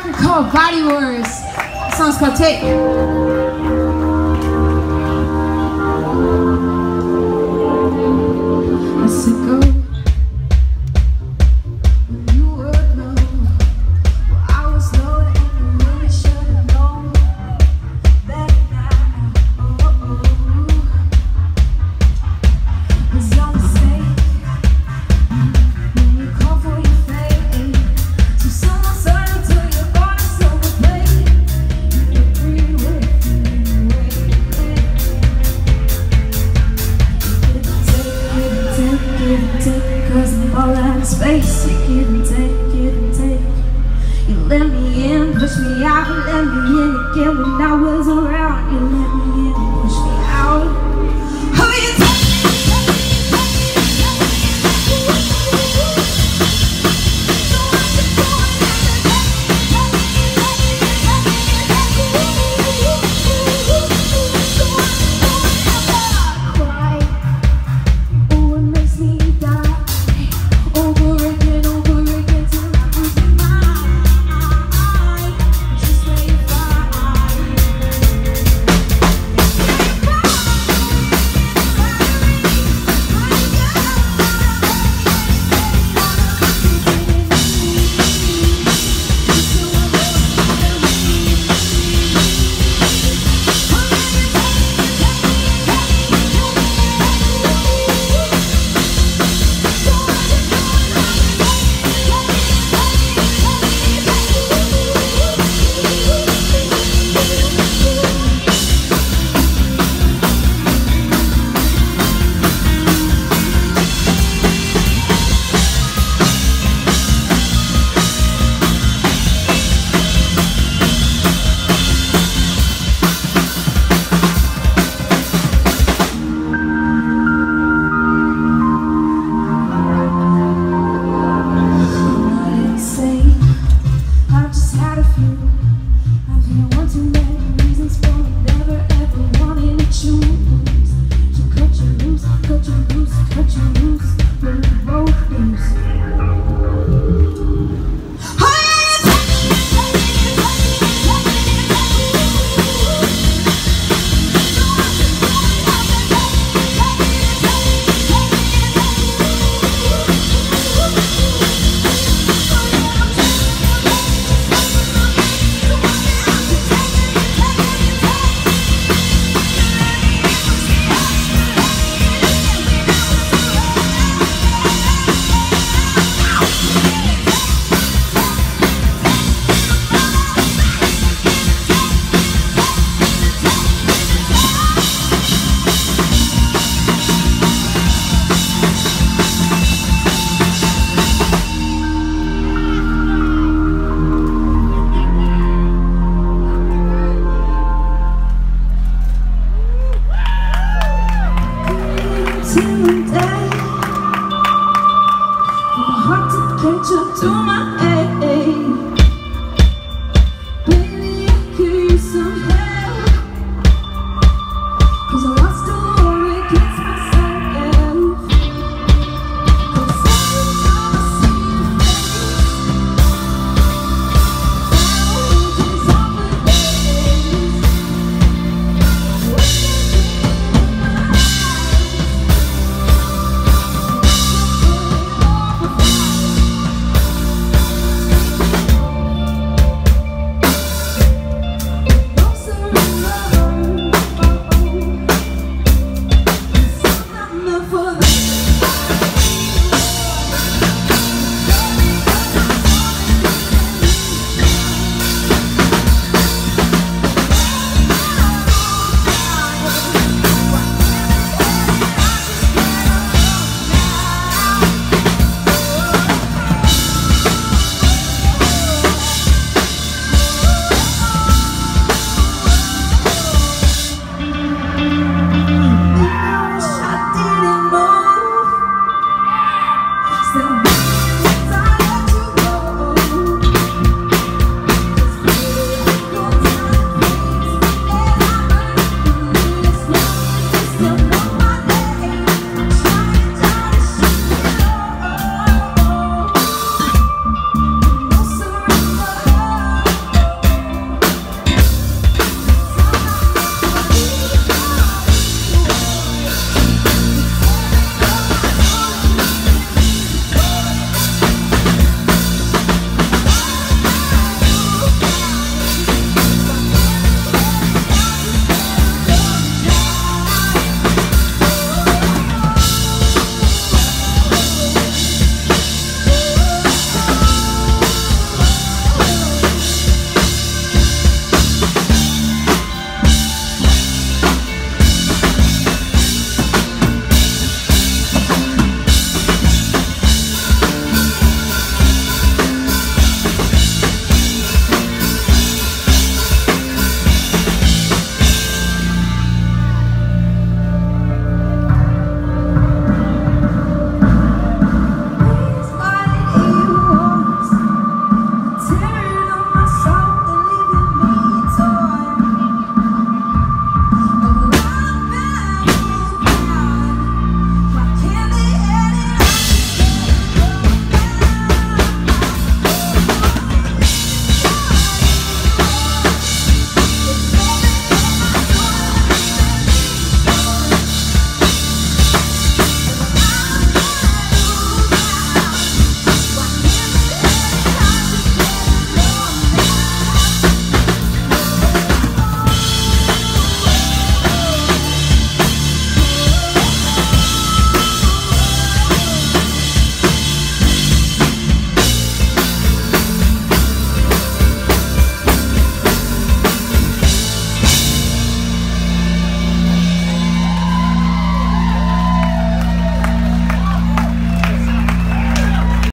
record called Body Wars. The song's called Take. I said go. You would know. Well, I was low and you really should have known. Better now. It's your mistake. When you call for your fate, so someone said until you're gone, it's overplayed. You agree with me anyway. Give and take, 'cause I'm all out of space. You give and take, give and take. You let me in, push me out, let me in again when I was around. You let me in, push me out.